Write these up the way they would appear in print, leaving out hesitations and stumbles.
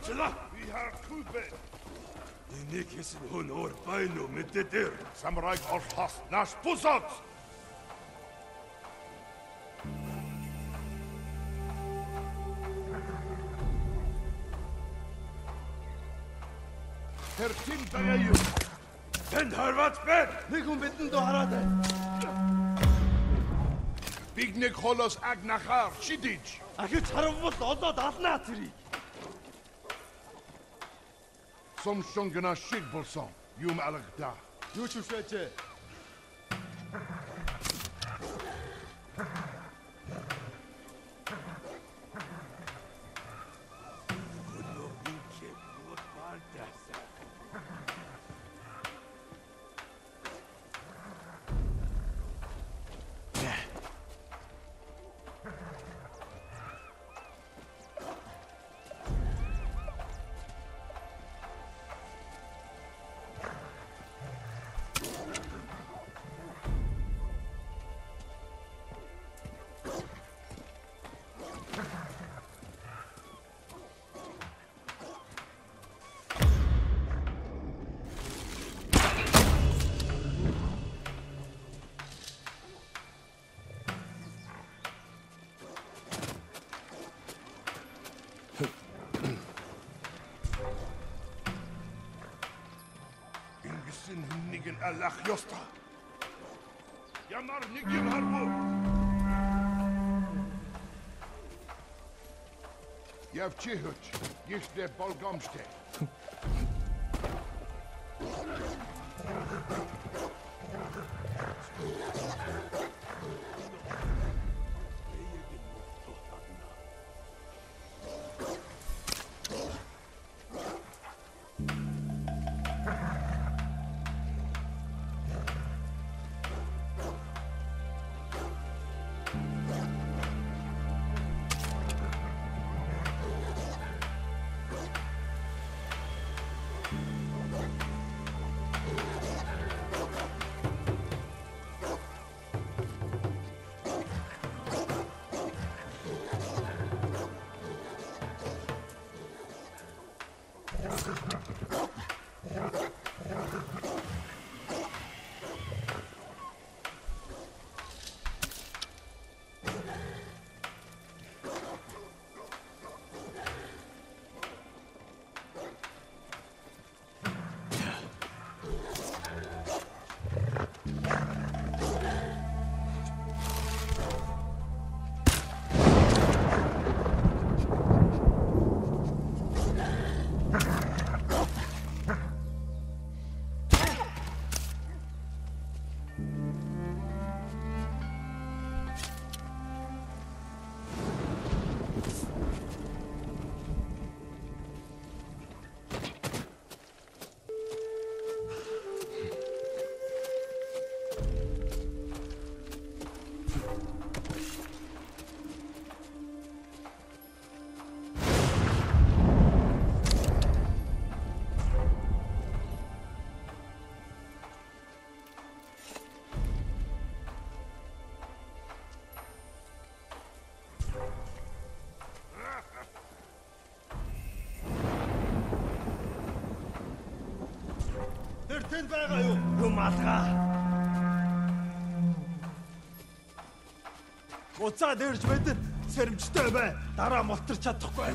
Avcılar! Vi har kuben. Nikis hun or baino mittedir. Samurai ortas nas pusat. Tertin dayayı. Den harvat ben! Нэгэн бидэнд хараад бай. Bignek holos agnachar shidij. Ахиж харамбал олоод алнаа тэрийг. Somson gna shig bolson. Yum alagda. Юу ч үшээч. Ingsin nigin Allah yosta. Yamar nigin harbu. Yavchihuch. Yishde bolgomste. Тэнд байгаа юу? Юм алгаа. Уцаа дээрж мэдэн сэрэмжтэй бай. Дараа мултарч чадахгүй.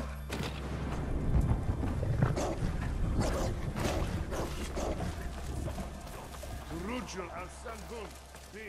Rujul al sangun. Be.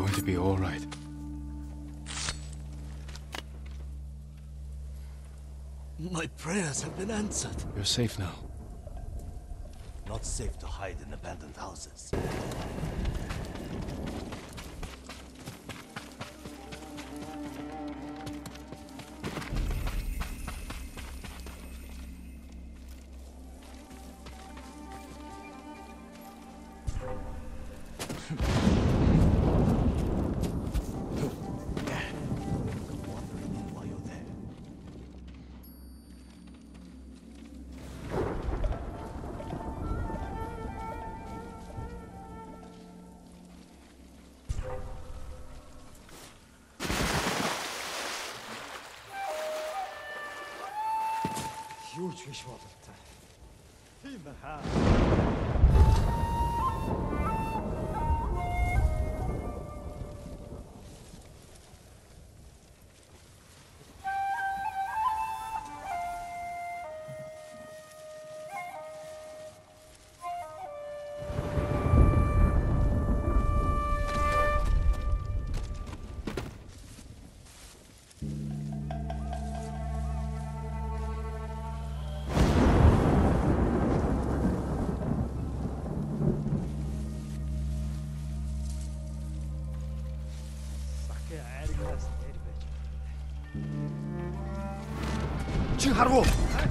going to be all right. My prayers have been answered. You're safe now. Not safe to hide in abandoned houses. Huge fish water. Чи харгу.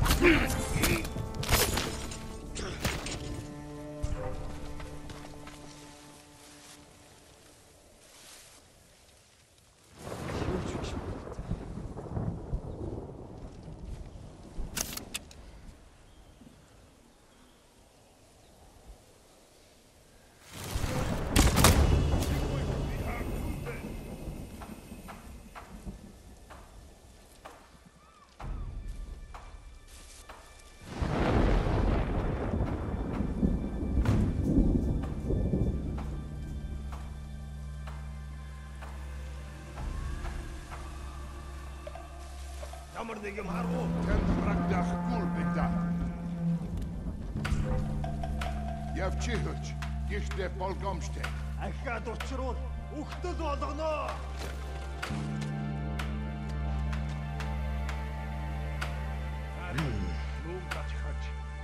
Ямар нэг юм харгу. Тэнд брагдах гүр бигда. Явчихж, гихтэ болгомжтэй. Ахаад учруул үхтэл болгоно. Мөн тачхач.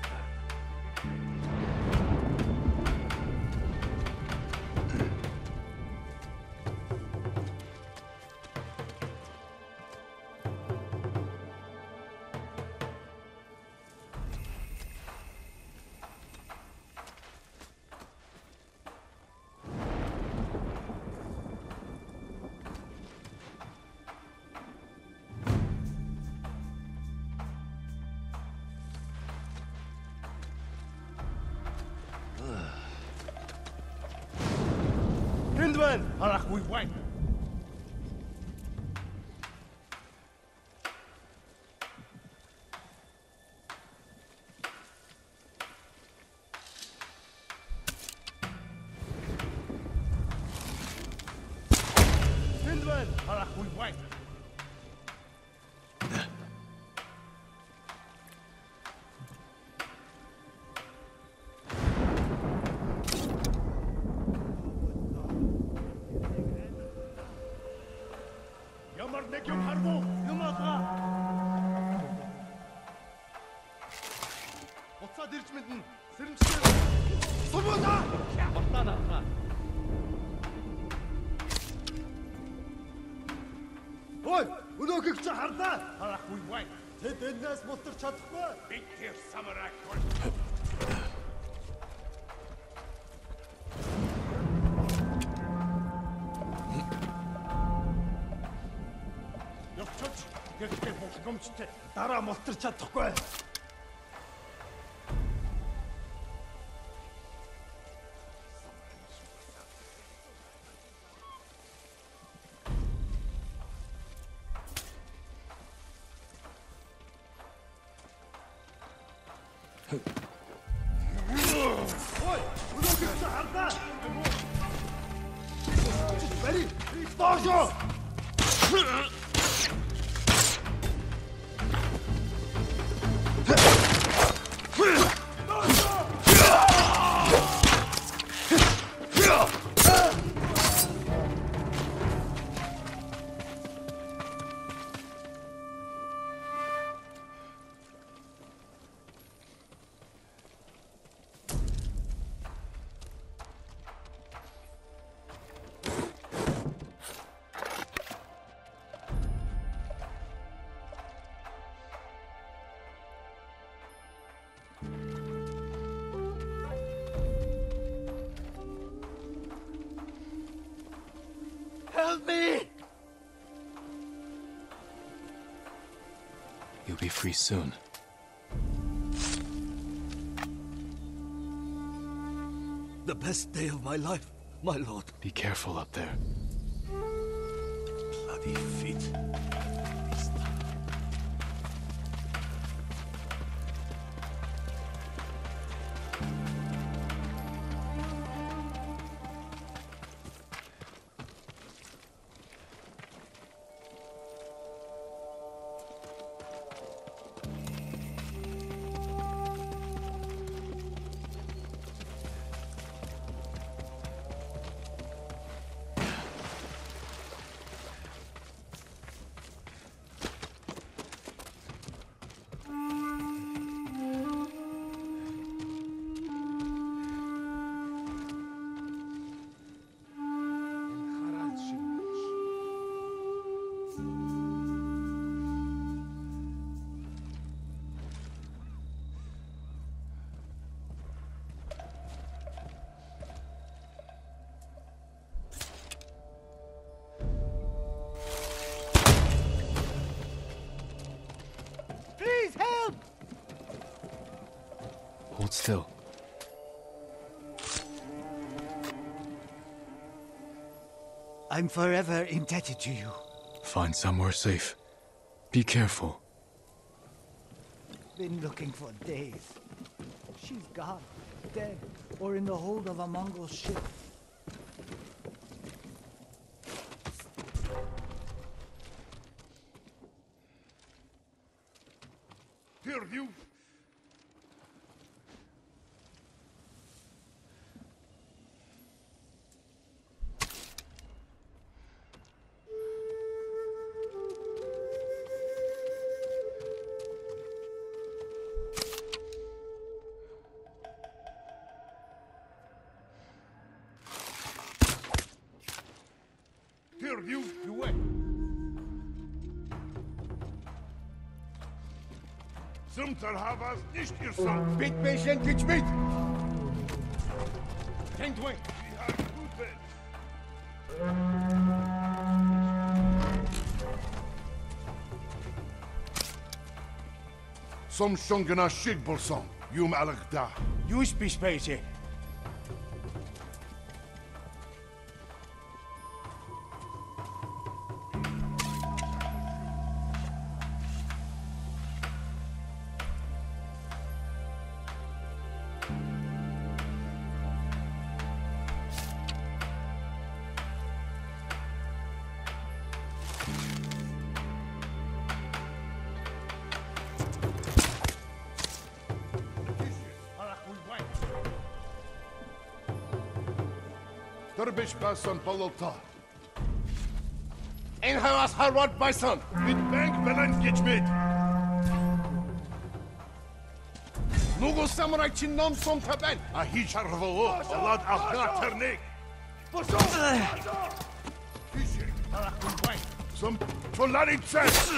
Hindwan, harахгүй вайн. Hindwan, harахгүй вайн. Ямар нэг юм харгу. Юм аа. Уцаад ирж мэднэ. Сэрэмжтэй. Сумуудаа. Батнаа. Ой, өнөөхийг чи харлаа. Харахгүй вайн. Тэд энэс мултарч чадахгүй. Big Tear Samurai. Гэхдээ болгомжтой дараа мултарч чадахгүй. Ой, өнөөхийг чи харлаа. Бери, доошо. Help me! You'll be free soon. The best day of my life, my lord. Be careful up there. Bloody feet. Hold still. I'm forever indebted to you. Find somewhere safe. Be careful. Been looking for days. She's gone, dead, or in the hold of a Mongol ship. Here, you! Here, you wait. Zumter havas nicht ihr Sohn. Bit patient, pitch bit! Kennt wait. Sie haben gute. Som shongana shig bolson. Yum alagda. Jūs pispēsi. Derbish bason balota. En havas Harvard, my son! Mit bank belen geçmedi. Nugu samurai çinnom som taben! A hiç arvalı. Allah ahna ternik. Fişek. Some tolari ses.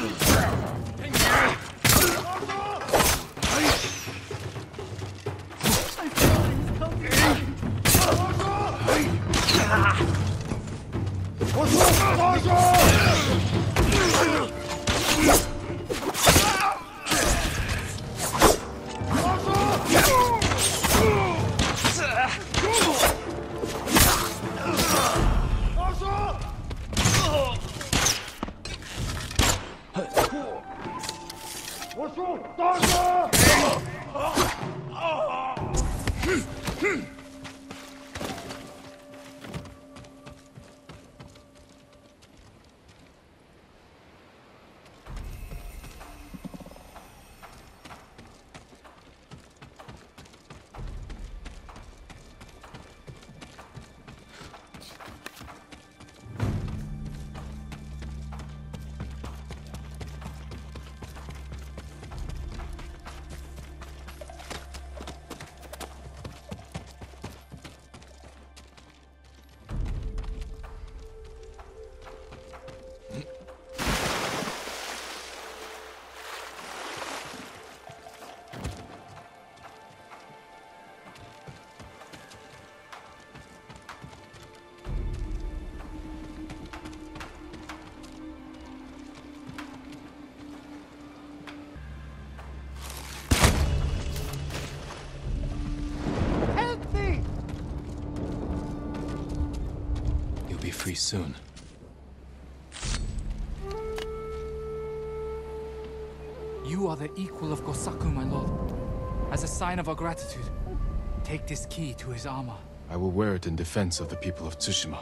soon. You are the equal of Gosaku, my lord. As a sign of our gratitude, take this key to his armor. I will wear it in defense of the people of Tsushima.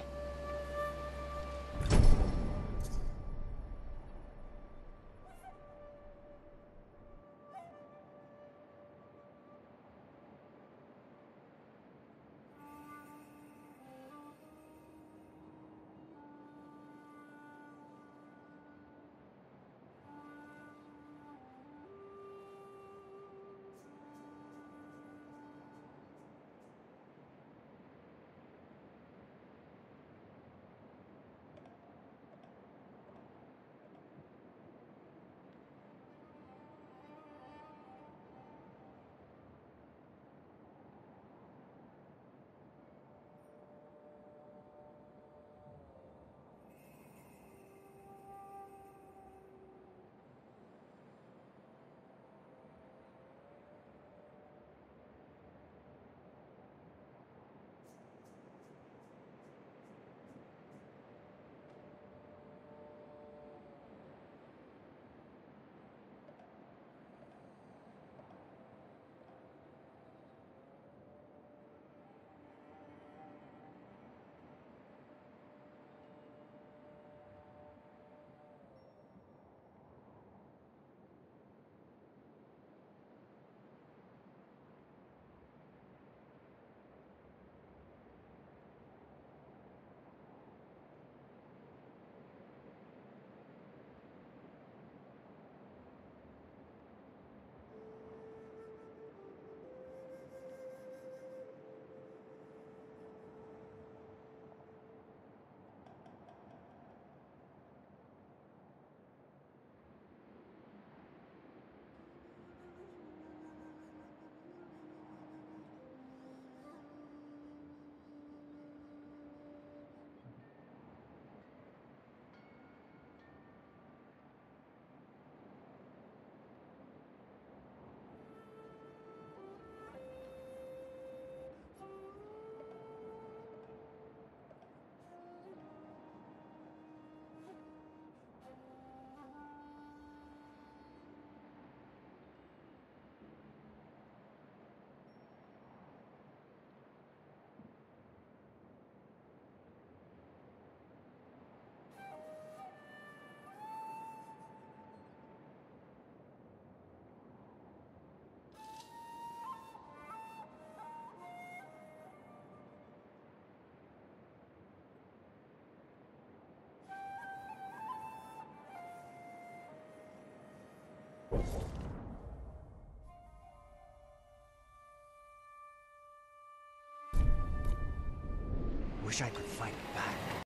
Wish I could fight back.